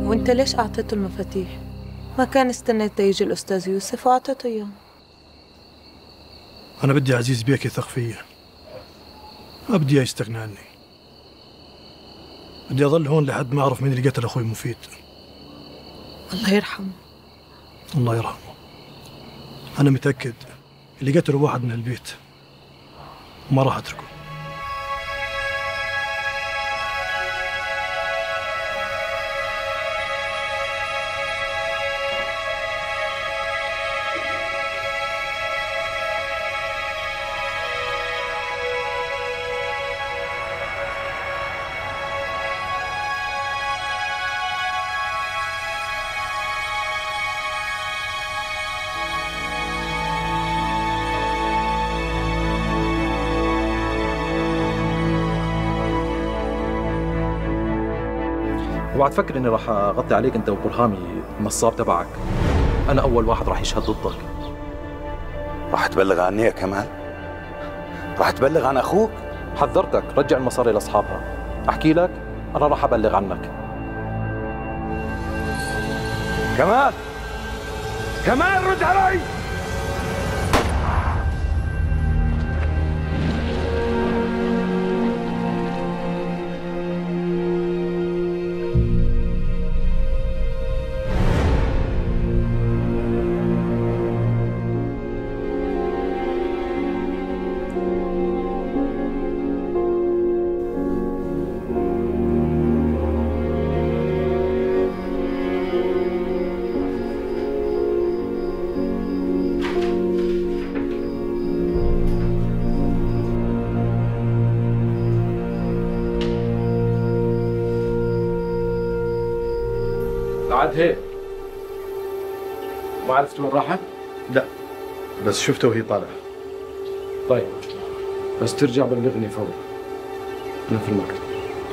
وانت ليش اعطيته المفاتيح؟ ما كان استنيت يجي الاستاذ يوسف واعطيته اياه. انا بدي عزيز بيك يثق فيا، ما بدي اياه يستغنى عني. بدي اضل هون لحد ما اعرف مين اللي قتل اخوي مفيد. الله يرحمه. الله يرحمه. انا متاكد اللي قتله واحد من البيت وما راح اتركه. اوعى تفكر اني راح اغطي عليك انت وبرهامي النصاب تبعك. انا اول واحد راح يشهد ضدك. راح تبلغ عني يا كمال؟ راح تبلغ عن اخوك؟ حذرتك، رجع المصاري لاصحابها. احكي لك انا راح ابلغ عنك. كمال، كمال رد علي. بعد هيك ما عرفت وين راحت؟ لا بس شفته وهي طالعه. طيب بس ترجع بلغني فورا. انا في المكتب.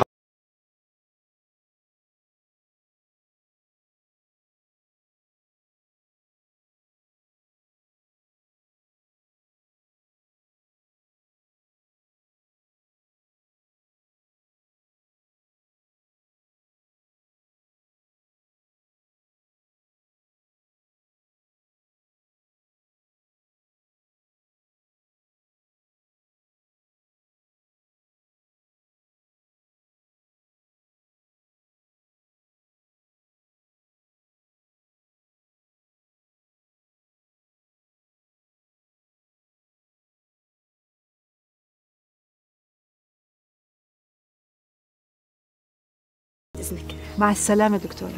إذنك. مع السلامة دكتورة.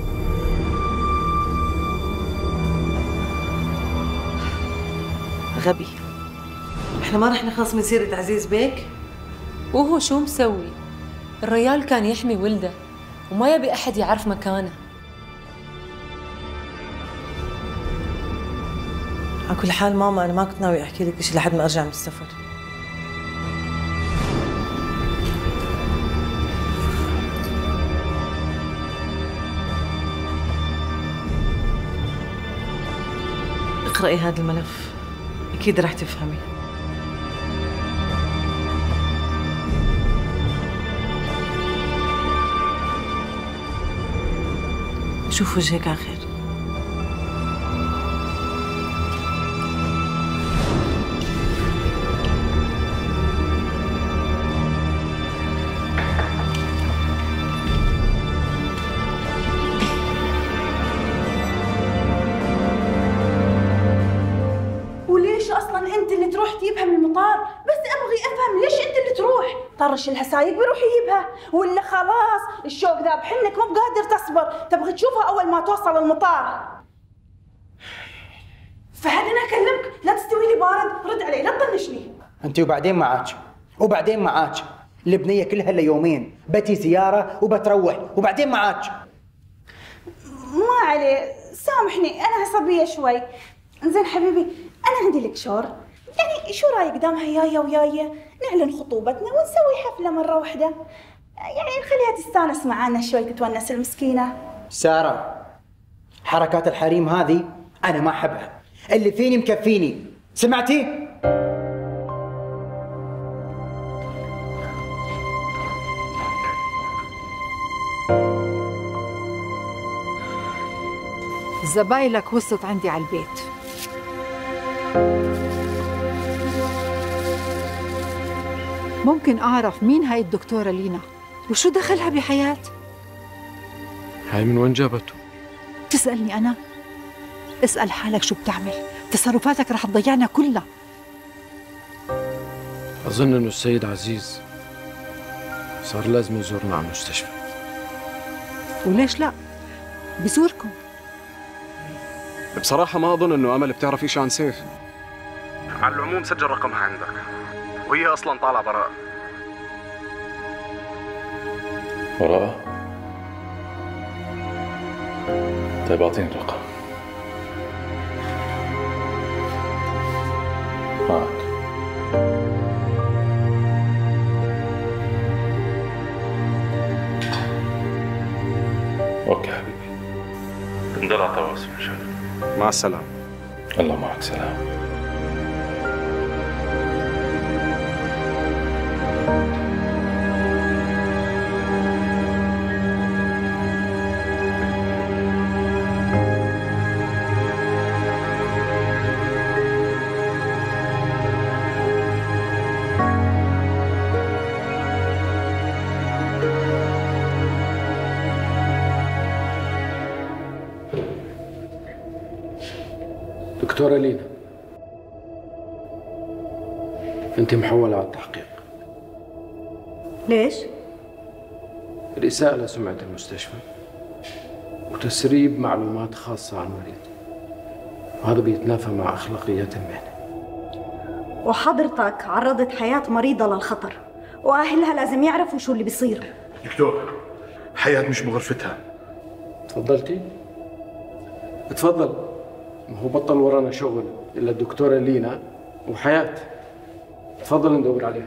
غبي، احنا ما رح نخلص من سيرة عزيز بيك؟ وهو شو مسوي؟ الريال كان يحمي ولده وما يبي أحد يعرف مكانه. على كل حال ماما أنا ما كنت ناوي أحكي لك شيء لحد ما أرجع من السفر. اقرأي هذا الملف، أكيد رح تفهمي. شوف وجهك على خير. طرش لها سايق بيروح يجيبها، ولا خلاص الشوق ذاب حنك مو بقادر تصبر، تبغي تشوفها اول ما توصل المطار. فهد انا اكلمك لا تستوي لي بارد، رد علي لا تطنشني. انت وبعدين معاك البنيه كلها الا يومين، بتي زياره وبتروح وبعدين معاك. ما عليه سامحني انا عصبيه شوي. انزين حبيبي انا عندي لك شور، يعني شو رايك دامها جايه وياي نعلن خطوبتنا ونسوي حفله مره واحده، يعني نخليها تستانس معانا شوي تتونس المسكينه. ساره، حركات الحريم هذه انا ما احبها، اللي فيني مكفيني، سمعتي؟ زبايلك وصلت عندي على البيت. ممكن أعرف مين هاي الدكتورة لينا وشو دخلها بحياة؟ هاي من وين جابته؟ تسألني أنا؟ اسأل حالك شو بتعمل، تصرفاتك رح تضيعنا كلنا. أظن إنه السيد عزيز صار لازم يزورنا على المستشفى. وليش لا؟ بزوركم. بصراحة ما أظن إنه أمل بتعرف إشي عن سيف. على العموم سجل رقمها عندك، وهي أصلاً طالعة براءة. براءة؟ طيب أعطيني الرقم. معك. أوكي حبيبي. نضل على تواصل إن شاء الله. مع السلامة. الله معك، سلام. دكتورة لينا، أنت محولة على التحقيق. ليش؟ الإساءة لسمعة المستشفى وتسريب معلومات خاصة عن المريض، وهذا بيتنافى مع أخلاقيات المهنة. وحضرتك عرضت حياة مريضة للخطر، وأهلها لازم يعرفوا شو اللي بيصير. دكتور، حياة مش بغرفتها. تفضلتي؟ تفضل. ما هو بطل ورانا شغل إلا الدكتورة لينا وحياة. تفضل ندور عليها.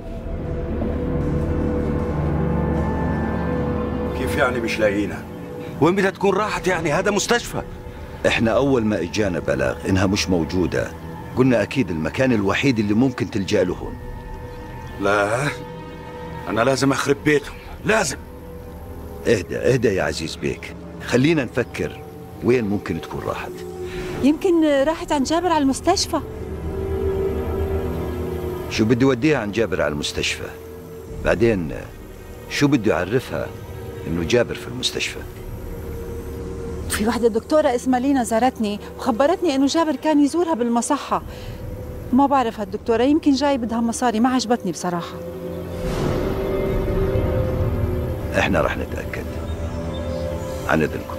كيف يعني مش لاقيينها؟ وين بدها تكون راحت يعني؟ هذا مستشفى. احنا اول ما اجانا بلاغ انها مش موجودة قلنا اكيد المكان الوحيد اللي ممكن تلجأ له هون. لا، انا لازم اخرب بيتهم، لازم. اهدى يا عزيز بيك، خلينا نفكر وين ممكن تكون راحت. يمكن راحت عن جابر على المستشفى. شو بده يوديها عن جابر على المستشفى؟ بعدين شو بده يعرفها انه جابر في المستشفى؟ في وحدة دكتورة اسمها لينا زارتني وخبرتني انه جابر كان يزورها بالمصحة. ما بعرف هالدكتورة، يمكن جاي بدها مصاري، ما عجبتني بصراحة. احنا رح نتأكد. عن اذنكم.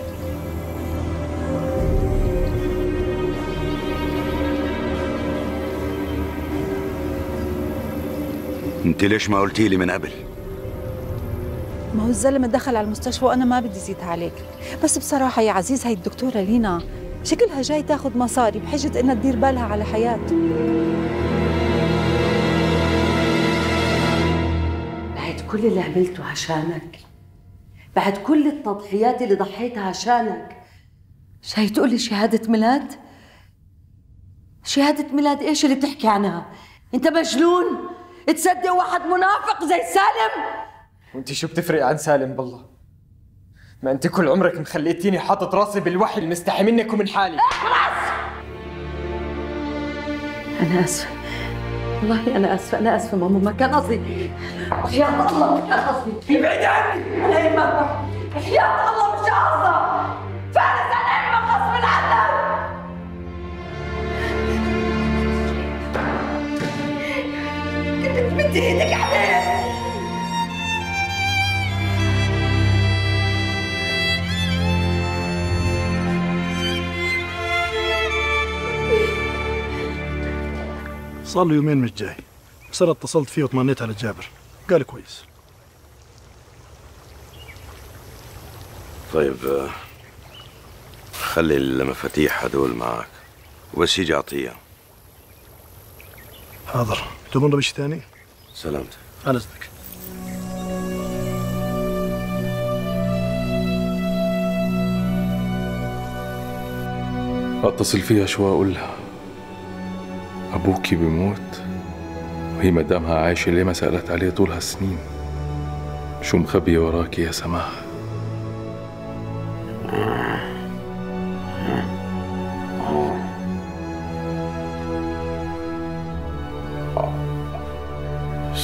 انت ليش ما قلتي لي من قبل؟ ما هو الزلمة دخل على المستشفى وانا ما بدي زيد عليك، بس بصراحة يا عزيز هاي الدكتورة لينا شكلها جاي تاخذ مصاري بحجة انها تدير بالها على حياة. بعد كل اللي عملته عشانك، بعد كل التضحيات اللي ضحيتها عشانك، جاي تقولي شهادة ميلاد؟ شهادة ميلاد ايش اللي بتحكي عنها؟ انت مجنون؟ تصدق واحد منافق زي سالم؟ وانت شو بتفرق عن سالم بالله؟ ما انت كل عمرك مخليتيني حاطط راسي بالوحي المستحي منك ومن حالي. اخلص! انا اسفة، والله انا اسفة، انا اسفة ماما، ما كان قصدي. وحياة الله ما كان قصدي. ابعدي عني، انا ما بحب. وحياة الله مش قصدي. فارس انا ما غصب عنك. كنت تمدي ايدك عليه. صار له يومين مش جاي، بس انا اتصلت فيه وطمنيت على جابر، قال كويس. طيب خلي المفاتيح هدول معك وبس يجي اعطيها. حاضر. تؤمرنا بشي ثاني؟ سلامتك. على اذنك. اتصل فيها شو اقول لها؟ ابوكي بيموت وهي مدامها عايشه، ليه ما سالت عليه طول هالسنين؟ شو مخبيه وراكي يا سماح؟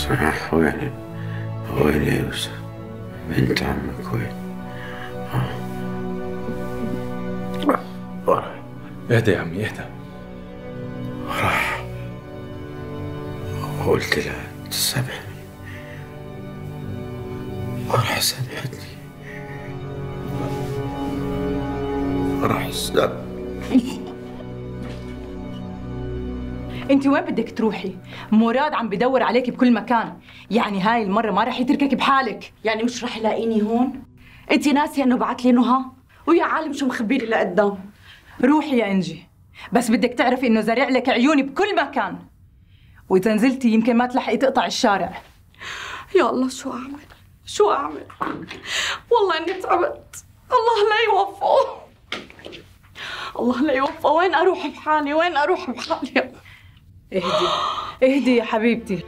صح. وين يا يوسف؟ بنت عمك وين؟ اهدى يا عمي اهدى. راح وقلت لها تسامحني، ما راح سامحتني، راح اسلم. انت وين بدك تروحي؟ مراد عم بدور عليك بكل مكان، يعني هاي المرة ما رح يتركك بحالك. يعني مش رح يلاقيني هون؟ انت ناسيه انه بعت لي نهى؟ ويا عالم شو مخبي لي لقدام. روحي يا انجي، بس بدك تعرفي انه زارع لك عيوني بكل مكان، واذا نزلتي يمكن ما تلحقي تقطع الشارع. يا الله شو اعمل؟ والله اني تعبت. الله لا يوفقه، الله لا يوفقه. وين اروح بحالي؟ اهدي يا حبيبتي.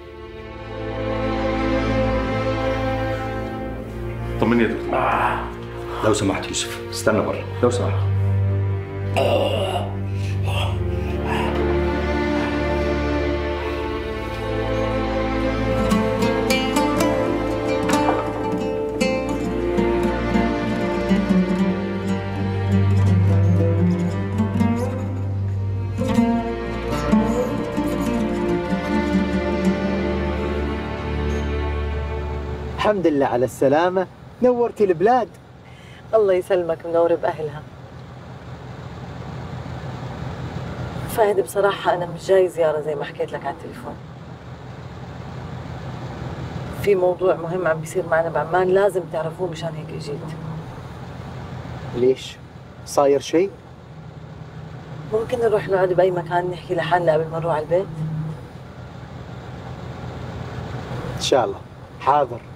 طمني يا دكتور. لو سمحت يوسف استنى برا لو سمحت. الحمد لله على السلامة، نورتي البلاد. الله يسلمك، منور بأهلها. فهد بصراحة أنا مش جاي زيارة زي ما حكيت لك على التليفون. في موضوع مهم عم بيصير معنا بعمان لازم تعرفوه، مشان هيك اجيت. ليش؟ صاير شيء؟ ممكن نروح نقعد بأي مكان نحكي لحالنا قبل ما نروح على البيت؟ إن شاء الله. حاضر.